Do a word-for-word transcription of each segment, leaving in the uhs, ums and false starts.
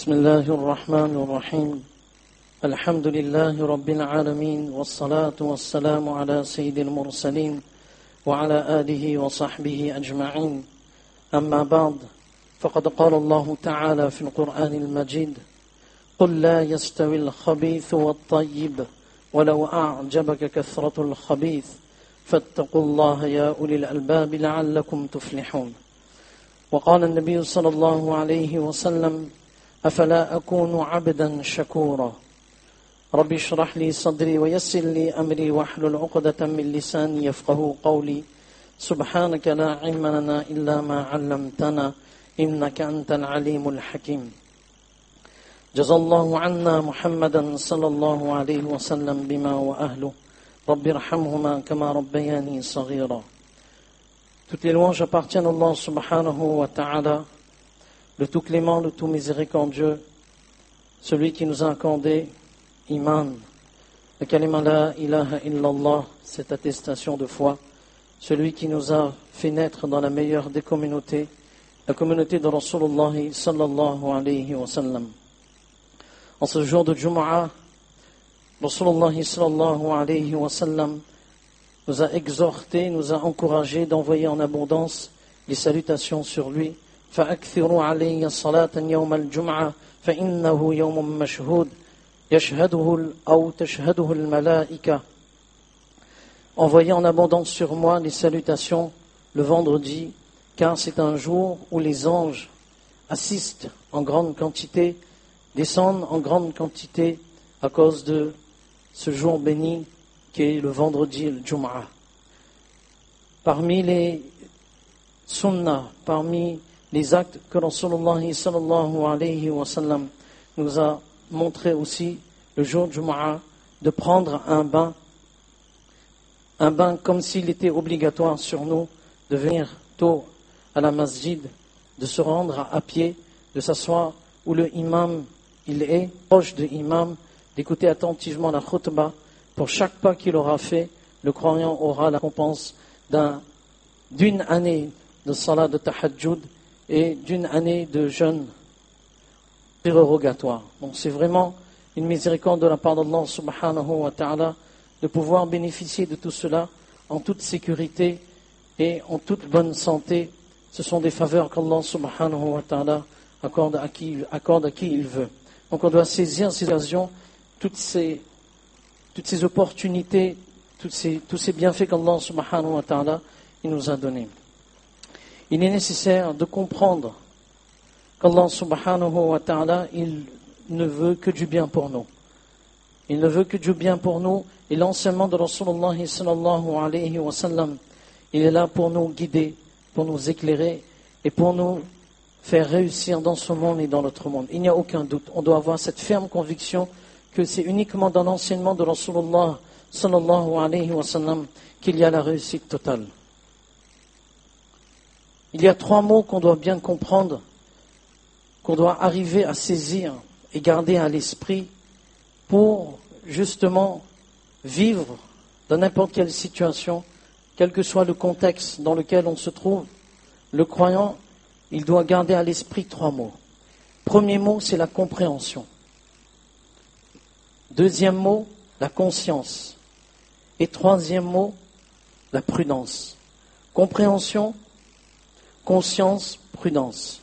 بسم الله الرحمن الرحيم الحمد لله رب العالمين والصلاة والسلام على سيد المرسلين وعلى آله وصحبه أجمعين أما بعد فقد قال الله تعالى في القرآن المجيد قل لا يستوي الخبيث والطيب ولو أعجبك كثرة الخبيث فاتقوا الله يا أولي الألباب لعلكم تفلحون وقال النبي صلى الله عليه وسلم أفلا أكون عبدا شكورا ربي اشرح لي صدري ويسر لي أمري واحلل عقدة من لساني يفقه قولي سبحانك لا علم لنا إلا ما علمتنا إنك أنت العليم الحكيم جزا الله عنا محمدا صلى الله عليه وسلم بما وأهله ربي ارحمهما كما ربياني صغيرا. Toutes les louanges appartiennent à Allah subhanahu wa ta'ala, le tout clément, le tout miséricordieux, celui qui nous a accordé iman, le kalima la ilaha illallah, cette attestation de foi, celui qui nous a fait naître dans la meilleure des communautés, la communauté de Rasulullah sallallahu alayhi wa sallam. En ce jour de Jumu'ah, Rasulullah sallallahu alayhi wa sallam nous a exhortés, nous a encouragés d'envoyer en abondance les salutations sur lui. فَأَكْثِرُوا عَلَيَّ صَلَاةً يَوْمَ الْجُمْعَةِ فَإِنَّهُ يَوْمٌ مَشْهُودٌ يَشْهَدُهُ أَوْ تَشْهَدُهُ الْمَلَائِكَةُ. Envoyez en abondance sur moi les salutations le vendredi, car c'est un jour où les anges assistent en grande quantité, descendent en grande quantité à cause de ce jour béni qui est le vendredi, le Jumu'ah. Parmi les sunnahs, parmi les actes que Rasulullah sallallahu alayhi wa sallam nous a montré aussi le jour du Jumu'ah, de prendre un bain, un bain comme s'il était obligatoire sur nous, de venir tôt à la masjid, de se rendre à pied, de s'asseoir où le imam il est, proche de l'imam, d'écouter attentivement la khutbah. Pour chaque pas qu'il aura fait, le croyant aura la récompense d'un, d'une année de salat de tahajjud et d'une année de jeûne prérogatoire. Donc c'est vraiment une miséricorde de la part d'Allah subhanahu wa ta'ala de pouvoir bénéficier de tout cela en toute sécurité et en toute bonne santé. Ce sont des faveurs qu'Allah subhanahu wa ta'ala accorde à qui, accorde à qui il veut. Donc on doit saisir ces occasions, toutes ces toutes ces opportunités, toutes ces, tous ces bienfaits qu'Allah subhanahu wa ta'ala il nous a donnés. Il est nécessaire de comprendre qu'Allah subhanahu wa ta'ala il ne veut que du bien pour nous. Il ne veut que du bien pour nous, et l'enseignement de Rasulullah sallallahu alayhi wa sallam, il est là pour nous guider, pour nous éclairer et pour nous faire réussir dans ce monde et dans l'autre monde. Il n'y a aucun doute, on doit avoir cette ferme conviction que c'est uniquement dans l'enseignement de Rasulullah sallallahu alayhi wa sallam qu'il y a la réussite totale. Il y a trois mots qu'on doit bien comprendre, qu'on doit arriver à saisir et garder à l'esprit pour justement vivre dans n'importe quelle situation, quel que soit le contexte dans lequel on se trouve. Le croyant, il doit garder à l'esprit trois mots. Premier mot, c'est la compréhension. Deuxième mot, la conscience. Et troisième mot, la prudence. Compréhension, conscience, prudence.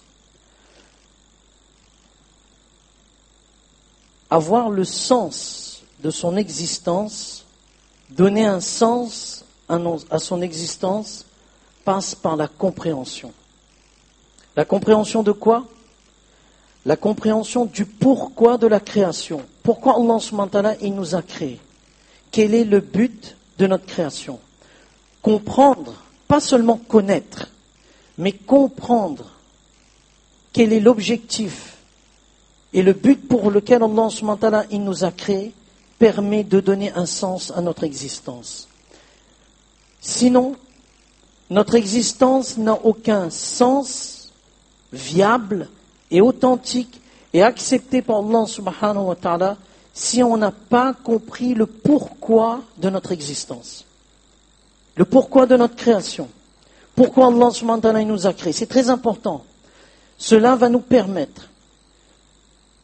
Avoir le sens de son existence, donner un sens à son existence, passe par la compréhension. La compréhension de quoi? La compréhension du pourquoi de la création. Pourquoi Allah subhanahu wa ta'ala il nous a créés? Quel est le but de notre création? Comprendre, pas seulement connaître, mais comprendre quel est l'objectif et le but pour lequel Allah subhanahu wa ta'ala il nous a créés permet de donner un sens à notre existence. Sinon, notre existence n'a aucun sens viable et authentique et accepté par Allah subhanahu wa ta'ala si on n'a pas compris le pourquoi de notre existence. Le pourquoi de notre création. Pourquoi Allah subhanahu wa ta'ala nous a créés. C'est très important. Cela va nous permettre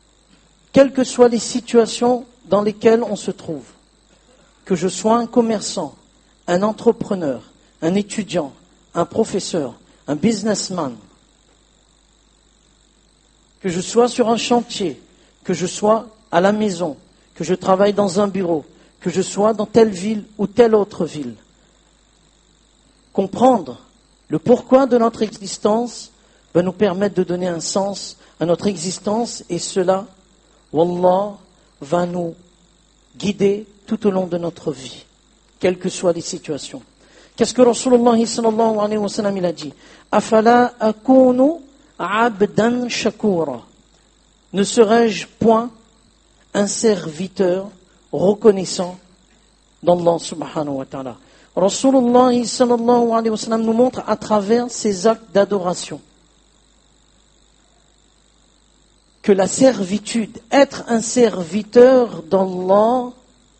quelles que soient les situations dans lesquelles on se trouve, que je sois un commerçant, un entrepreneur, un étudiant, un professeur, un businessman, que je sois sur un chantier, que je sois à la maison, que je travaille dans un bureau, que je sois dans telle ville ou telle autre ville. Comprendre le pourquoi de notre existence va nous permettre de donner un sens à notre existence et cela, wallah, va nous guider tout au long de notre vie, quelles que soient les situations. Qu'est-ce que Rasulullah sallallahu alayhi wa sallam il a dit? Afala akunu abdan shakura. Ne serais-je point un serviteur reconnaissant d'Allah subhanahu wa ta'ala? Rasulullah sallallahu alayhi wa sallam nous montre à travers ses actes d'adoration que la servitude, être un serviteur d'Allah,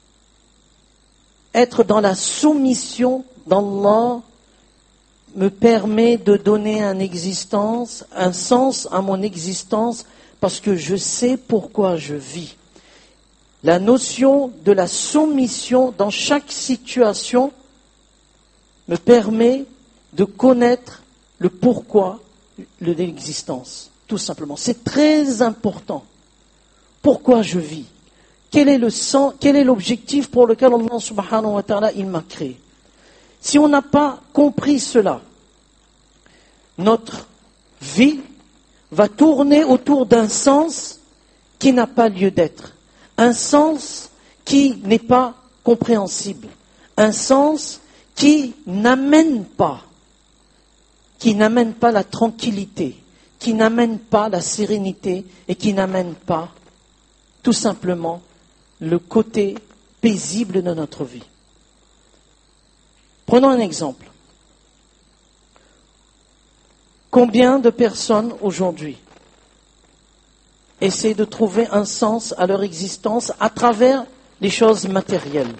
être dans la soumission d'Allah, me permet de donner une existence, un sens à mon existence, parce que je sais pourquoi je vis. La notion de la soumission dans chaque situation me permet de connaître le pourquoi de l'existence, tout simplement. C'est très important. Pourquoi je vis? Quel est le sens, quel est l'objectif pour lequel Allah subhanahu wa ta'ala il m'a créé? Si on n'a pas compris cela, notre vie va tourner autour d'un sens qui n'a pas lieu d'être, un sens qui n'est pas compréhensible, un sens qui n'amène pas, qui n'amène pas la tranquillité, qui n'amène pas la sérénité et qui n'amène pas tout simplement le côté paisible de notre vie. Prenons un exemple. Combien de personnes aujourd'hui essaient de trouver un sens à leur existence à travers les choses matérielles?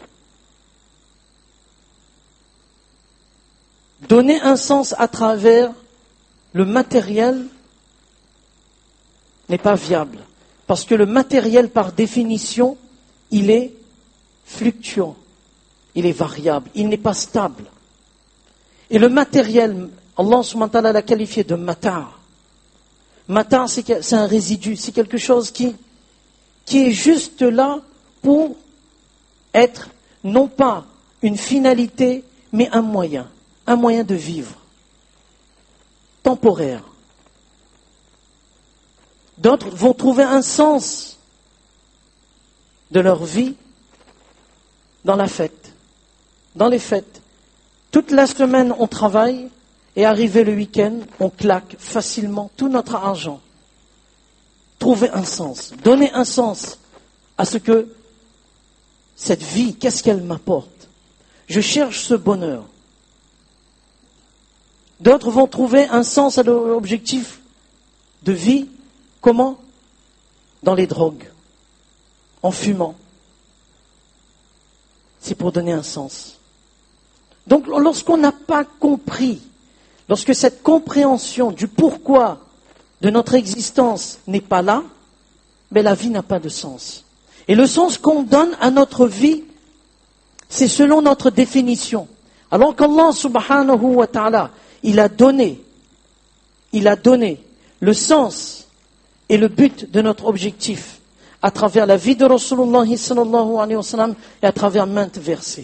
Donner un sens à travers le matériel n'est pas viable. Parce que le matériel, par définition, il est fluctuant, il est variable, il n'est pas stable. Et le matériel, Allah subhanahu wa ta'ala l'a qualifié de matar. Matar, c'est un résidu, c'est quelque chose qui, qui est juste là pour être non pas une finalité, mais un moyen, un moyen de vivre, temporaire. D'autres vont trouver un sens de leur vie dans la fête, dans les fêtes. Toute la semaine, on travaille et arrivé le week-end, on claque facilement tout notre argent. Trouver un sens, donner un sens à ce que cette vie, qu'est-ce qu'elle m'apporte? Je cherche ce bonheur. D'autres vont trouver un sens à leur objectif de vie. Comment? Dans les drogues, en fumant. C'est pour donner un sens. Donc lorsqu'on n'a pas compris, lorsque cette compréhension du pourquoi de notre existence n'est pas là, mais la vie n'a pas de sens. Et le sens qu'on donne à notre vie, c'est selon notre définition. Alors qu'Allah subhanahu wa ta'ala, il a donné, il a donné le sens et le but de notre objectif à travers la vie de Rasulullah sallallahu alayhi wa sallam et à travers maintes versets.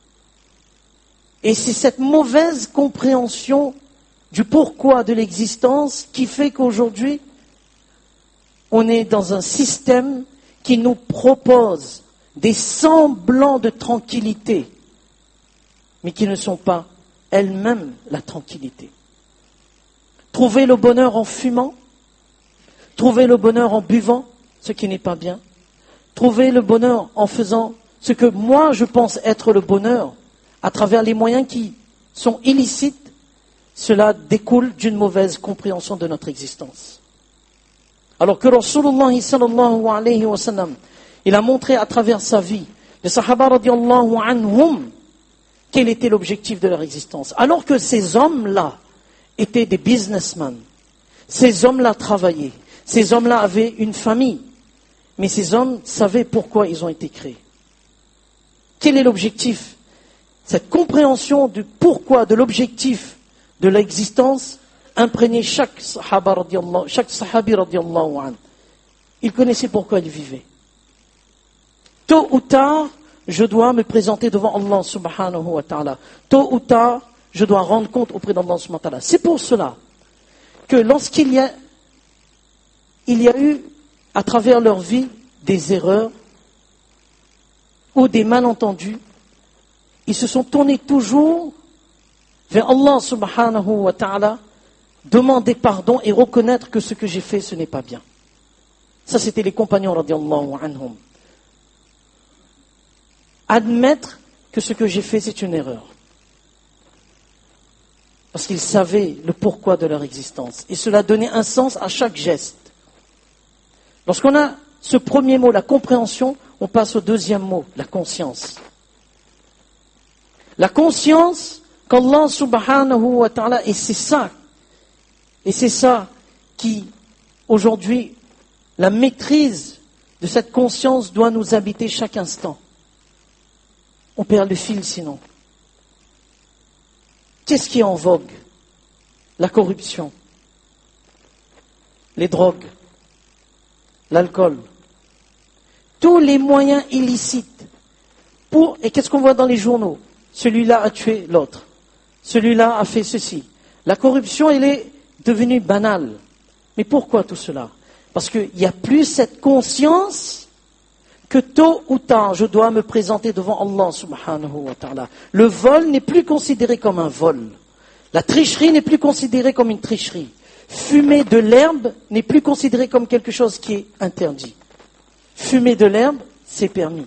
Et c'est cette mauvaise compréhension du pourquoi de l'existence qui fait qu'aujourd'hui, on est dans un système qui nous propose des semblants de tranquillité, mais qui ne sont pas elles-mêmes la tranquillité. Trouver le bonheur en fumant, trouver le bonheur en buvant, ce qui n'est pas bien. Trouver le bonheur en faisant ce que moi je pense être le bonheur, à travers les moyens qui sont illicites, cela découle d'une mauvaise compréhension de notre existence. Alors que Rasulullah sallallahu alayhi wa sallam, il a montré à travers sa vie, les Sahaba radiallahu anhum, quel était l'objectif de leur existence. Alors que ces hommes-là étaient des businessmen, ces hommes-là travaillaient, ces hommes-là avaient une famille. Mais ces hommes savaient pourquoi ils ont été créés. Quel est l'objectif? Cette compréhension du pourquoi, de l'objectif de l'existence, imprégnait chaque sahaba radiallahu, chaque sahabi radiallahu anhu. Il connaissait pourquoi il vivait. Tôt ou tard, je dois me présenter devant Allah subhanahu wa ta'ala. Tôt ou tard, je dois rendre compte auprès d'Allah subhanahu wa ta'ala. C'est pour cela que lorsqu'il y a, il y a eu, à travers leur vie, des erreurs ou des malentendus, ils se sont tournés toujours vers Allah subhanahu wa ta'ala, demander pardon et reconnaître que ce que j'ai fait, ce n'est pas bien. Ça, c'était les compagnons radiallahu anhum. Admettre que ce que j'ai fait, c'est une erreur. Parce qu'ils savaient le pourquoi de leur existence. Et cela donnait un sens à chaque geste. Lorsqu'on a ce premier mot, la compréhension, on passe au deuxième mot, la conscience. La conscience qu'Allah subhanahu wa ta'ala, et c'est ça, et c'est ça qui, aujourd'hui, la maîtrise de cette conscience doit nous habiter chaque instant. On perd le fil sinon. Qu'est-ce qui est en vogue? La corruption, les drogues, l'alcool, tous les moyens illicites. Pour, et qu'est-ce qu'on voit dans les journaux? Celui-là a tué l'autre. Celui-là a fait ceci. La corruption, elle est devenue banale. Mais pourquoi tout cela? Parce qu'il n'y a plus cette conscience que tôt ou tard, je dois me présenter devant Allah subhanahu wa ta'ala. Le vol n'est plus considéré comme un vol. La tricherie n'est plus considérée comme une tricherie. Fumer de l'herbe n'est plus considéré comme quelque chose qui est interdit. Fumer de l'herbe, c'est permis.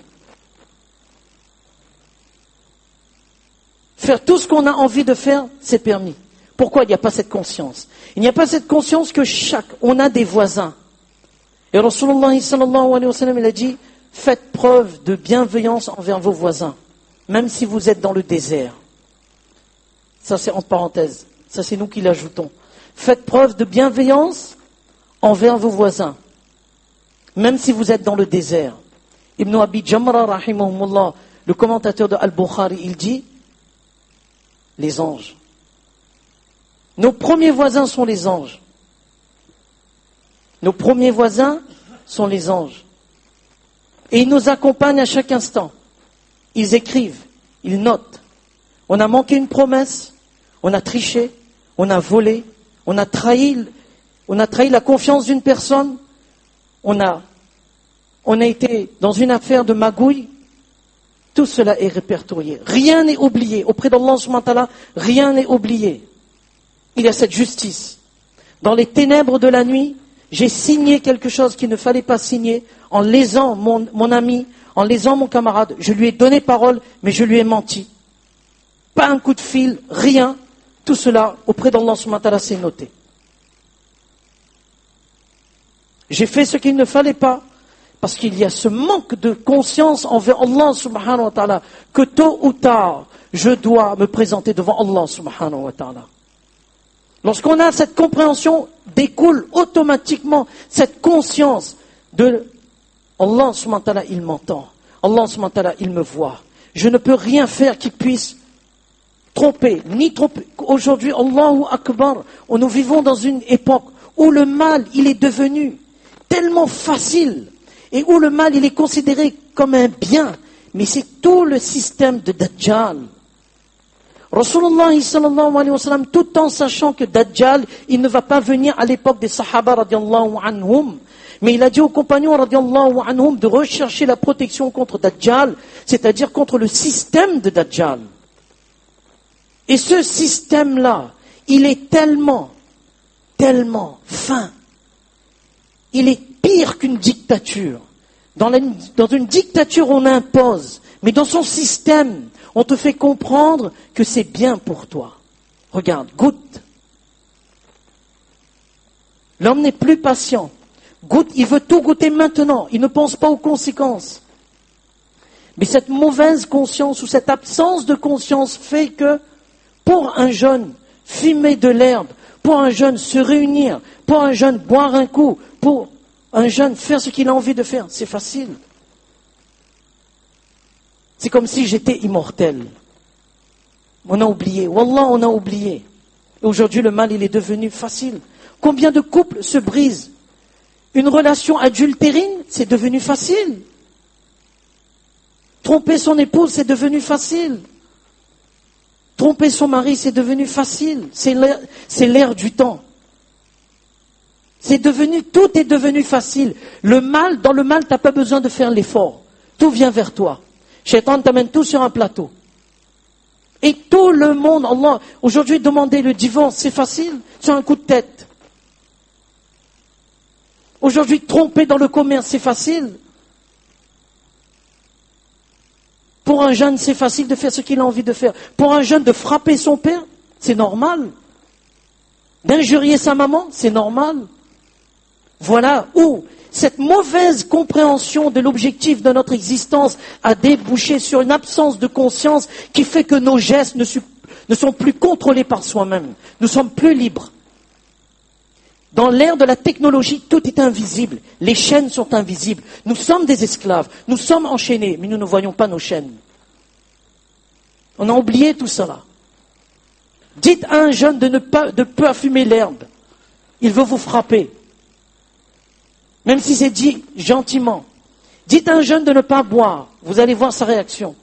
Faire tout ce qu'on a envie de faire, c'est permis. Pourquoi il n'y a pas cette conscience? Il n'y a pas cette conscience que chaque, on a des voisins. Et Rasulullah sallallahu alayhi wa sallam, il a dit, faites preuve de bienveillance envers vos voisins, même si vous êtes dans le désert. Ça c'est en parenthèse, ça c'est nous qui l'ajoutons. Faites preuve de bienveillance envers vos voisins, même si vous êtes dans le désert. Ibn Abi Jamra, rahimahumullah, le commentateur de Al-Bukhari, il dit, les anges. Nos premiers voisins sont les anges. Nos premiers voisins sont les anges. Et ils nous accompagnent à chaque instant. Ils écrivent, ils notent. On a manqué une promesse, on a triché, on a volé, on a trahi, on a trahi la confiance d'une personne, on a, on a été dans une affaire de magouille. Tout cela est répertorié. Rien n'est oublié. Auprès d'Allah subhanahu wa ta'ala, rien n'est oublié. Il y a cette justice. Dans les ténèbres de la nuit, j'ai signé quelque chose qu'il ne fallait pas signer, en lésant mon, mon ami, en lésant mon camarade. Je lui ai donné parole, mais je lui ai menti. Pas un coup de fil, rien. Tout cela, auprès d'Allah subhanahu wa ta'ala, c'est noté. J'ai fait ce qu'il ne fallait pas, parce qu'il y a ce manque de conscience envers Allah subhanahu wa ta'ala, que tôt ou tard, je dois me présenter devant Allah subhanahu wa ta'ala. Lorsqu'on a cette compréhension, découle automatiquement cette conscience de Allah subhanahu wa ta'ala, il m'entend. Allah subhanahu wa ta'ala, il me voit. Je ne peux rien faire qui puisse tromper, ni tromper. Aujourd'hui, Allahu Akbar, nous vivons dans une époque où le mal, il est devenu tellement facile, et où le mal, il est considéré comme un bien. Mais c'est tout le système de Dajjal. Rasulullah sallallahu alayhi wa sallam, tout en sachant que Dajjal, il ne va pas venir à l'époque des Sahaba radiallahu anhum, mais il a dit aux compagnons radiallahu anhum de rechercher la protection contre Dajjal, c'est-à-dire contre le système de Dajjal. Et ce système-là, il est tellement, tellement fin. Il est pire qu'une dictature. Dans, la, dans une dictature, on impose, mais dans son système, on te fait comprendre que c'est bien pour toi. Regarde, goûte. L'homme n'est plus patient. Goûte, il veut tout goûter maintenant. Il ne pense pas aux conséquences. Mais cette mauvaise conscience ou cette absence de conscience fait que pour un jeune, fumer de l'herbe, pour un jeune se réunir, pour un jeune boire un coup, pour Un jeune, faire ce qu'il a envie de faire, c'est facile. C'est comme si j'étais immortel. On a oublié. Wallah, on a oublié. Et aujourd'hui, le mal, il est devenu facile. Combien de couples se brisent? Une relation adultérine, c'est devenu facile. Tromper son épouse, c'est devenu facile. Tromper son mari, c'est devenu facile. C'est l'ère, c'est l'ère du temps. C'est devenu, tout est devenu facile. Le mal, dans le mal, tu n'as pas besoin de faire l'effort. Tout vient vers toi. Shaitan t'amène tout sur un plateau. Et tout le monde, Allah, aujourd'hui, demander le divorce, c'est facile, sur un coup de tête. Aujourd'hui, tromper dans le commerce, c'est facile. Pour un jeune, c'est facile de faire ce qu'il a envie de faire. Pour un jeune, de frapper son père, c'est normal. D'injurier sa maman, c'est normal. Voilà où cette mauvaise compréhension de l'objectif de notre existence a débouché sur une absence de conscience qui fait que nos gestes ne, su- ne sont plus contrôlés par soi-même. Nous sommes plus libres. Dans l'ère de la technologie, tout est invisible. Les chaînes sont invisibles. Nous sommes des esclaves. Nous sommes enchaînés, mais nous ne voyons pas nos chaînes. On a oublié tout cela. Dites à un jeune de ne pas, de peu fumer l'herbe. Il veut vous frapper. Même si c'est dit gentiment. Dites à un jeune de ne pas boire. Vous allez voir sa réaction.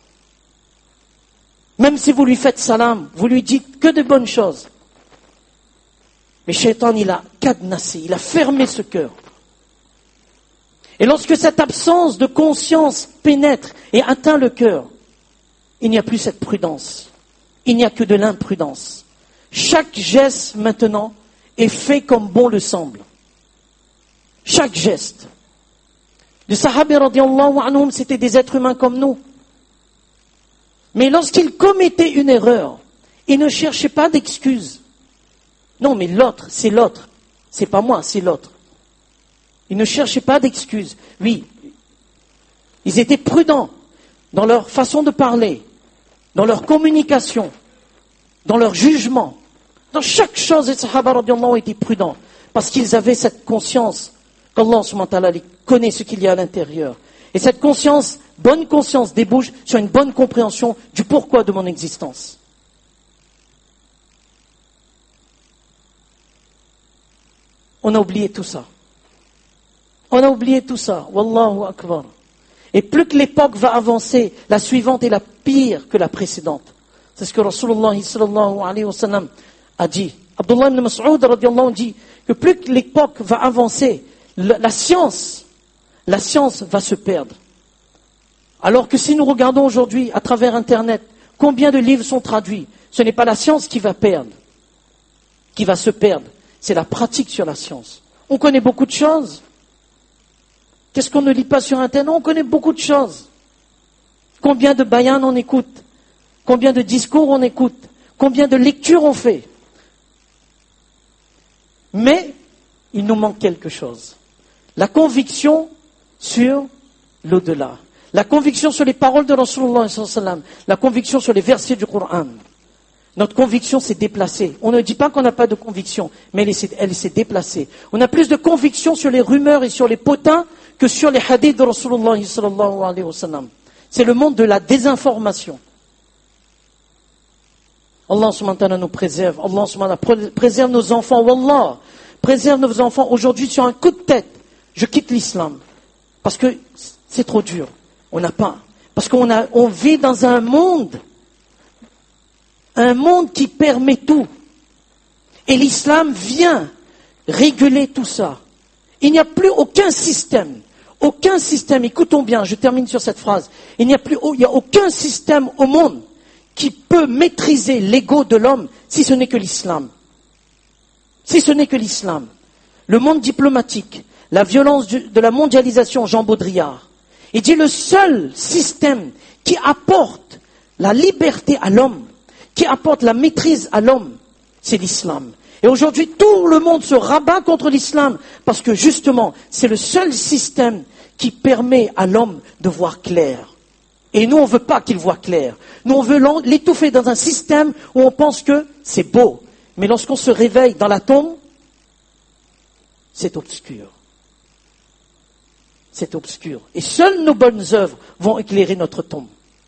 Même si vous lui faites salam, vous lui dites que de bonnes choses. Mais Shaitan, il a cadenassé, il a fermé ce cœur. Et lorsque cette absence de conscience pénètre et atteint le cœur, il n'y a plus cette prudence. Il n'y a que de l'imprudence. Chaque geste maintenant est fait comme bon le semble. Chaque geste. Les Sahabé radiallahu anhum, c'était des êtres humains comme nous. Mais lorsqu'ils commettaient une erreur, ils ne cherchaient pas d'excuses. Non, mais l'autre, c'est l'autre. C'est pas moi, c'est l'autre. Ils ne cherchaient pas d'excuses. Oui, ils étaient prudents dans leur façon de parler, dans leur communication, dans leur jugement. Dans chaque chose, les Sahaba radiallahu étaient prudents. Parce qu'ils avaient cette conscience qu'Allah subhanahu wa ta'ala connaît ce qu'il y a à l'intérieur. Et cette conscience, bonne conscience, débouche sur une bonne compréhension du pourquoi de mon existence. On a oublié tout ça. On a oublié tout ça. Wallahu akbar. Et plus que l'époque va avancer, la suivante est la pire que la précédente. C'est ce que Rasulullah sallallahu alayhi wa sallam a dit. Abdullah ibn Mas'ud radiallahu anhu dit que plus que l'époque va avancer, la, la science, la science va se perdre. Alors que si nous regardons aujourd'hui à travers Internet, combien de livres sont traduits? Ce n'est pas la science qui va perdre, qui va se perdre. C'est la pratique sur la science. On connaît beaucoup de choses. Qu'est-ce qu'on ne lit pas sur Internet? On connaît beaucoup de choses. Combien de bayans on écoute? Combien de discours on écoute? Combien de lectures on fait? Mais il nous manque quelque chose. La conviction sur l'au-delà. La conviction sur les paroles de Rasulullah sallallahu alayhi wa sallam. La conviction sur les versets du Coran. Notre conviction s'est déplacée. On ne dit pas qu'on n'a pas de conviction, mais elle s'est, elle s'est déplacée. On a plus de conviction sur les rumeurs et sur les potins que sur les hadiths de Rasulullah sallallahu alayhi wa sallam. C'est le monde de la désinformation. Allah subhanahu wa ta'ala nous préserve. Allah subhanahu wa ta'ala préserve nos enfants. Wallah, préserve nos enfants. Aujourd'hui, sur un coup de tête, je quitte l'islam. Parce que c'est trop dur. On n'a pas. Parce qu'on a, on vit dans un monde Un monde qui permet tout. Et l'islam vient réguler tout ça. Il n'y a plus aucun système. Aucun système, écoutons bien, je termine sur cette phrase. Il n'y a plus, il n'y a aucun système au monde qui peut maîtriser l'ego de l'homme si ce n'est que l'islam. Si ce n'est que l'islam. Le monde diplomatique, la violence de la mondialisation, Jean Baudrillard. Il dit le seul système qui apporte la liberté à l'homme, qui apporte la maîtrise à l'homme, c'est l'islam. Et aujourd'hui, tout le monde se rabat contre l'islam parce que justement, c'est le seul système qui permet à l'homme de voir clair. Et nous, on ne veut pas qu'il voie clair. Nous, on veut l'étouffer dans un système où on pense que c'est beau. Mais lorsqu'on se réveille dans la tombe, c'est obscur. c'est obscur. Et seules nos bonnes œuvres vont éclairer notre tombe.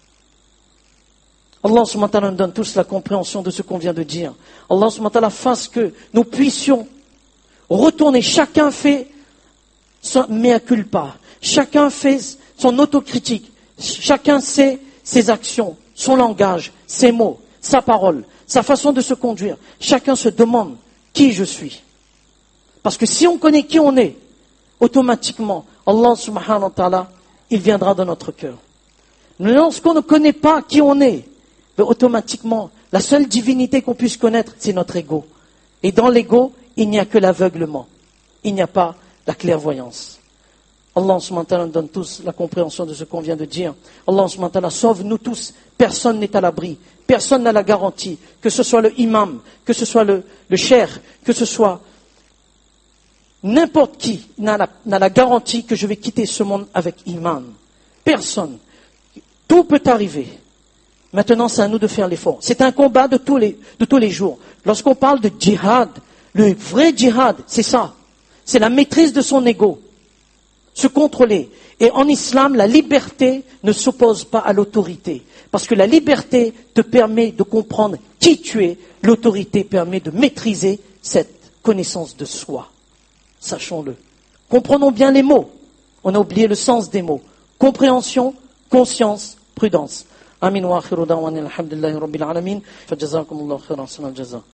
Allah subhanahu wa ta'ala nous donne tous la compréhension de ce qu'on vient de dire. Allah subhanahu wa ta'ala fasse que nous puissions retourner. Chacun fait son mea culpa. Chacun fait son autocritique. Chacun sait ses actions, son langage, ses mots, sa parole, sa façon de se conduire. Chacun se demande qui je suis. Parce que si on connaît qui on est, automatiquement, Allah subhanahu wa ta'ala, il viendra dans notre cœur. Mais lorsqu'on ne connaît pas qui on est, ben automatiquement, la seule divinité qu'on puisse connaître, c'est notre ego. Et dans l'ego, il n'y a que l'aveuglement. Il n'y a pas la clairvoyance. Allah subhanahu wa ta'ala nous donne tous la compréhension de ce qu'on vient de dire. Allah subhanahu wa ta'ala sauve nous tous. Personne n'est à l'abri. Personne n'a la garantie. Que ce soit le imam, que ce soit le, le cheikh, que ce soit n'importe qui n'a la, n'a la garantie que je vais quitter ce monde avec iman. Personne. Tout peut arriver. Maintenant, c'est à nous de faire l'effort. C'est un combat de tous les, de tous les jours. Lorsqu'on parle de djihad, le vrai djihad, c'est ça. C'est la maîtrise de son ego. Se contrôler. Et en islam, la liberté ne s'oppose pas à l'autorité. Parce que la liberté te permet de comprendre qui tu es. L'autorité permet de maîtriser cette connaissance de soi. Sachons-le. Comprenons bien les mots. On a oublié le sens des mots. Compréhension, conscience, prudence. Amin wa akhiru da'wana alhamdulillahi rabbil alamin. Fajazakumullahu khairan, sana al-jaza.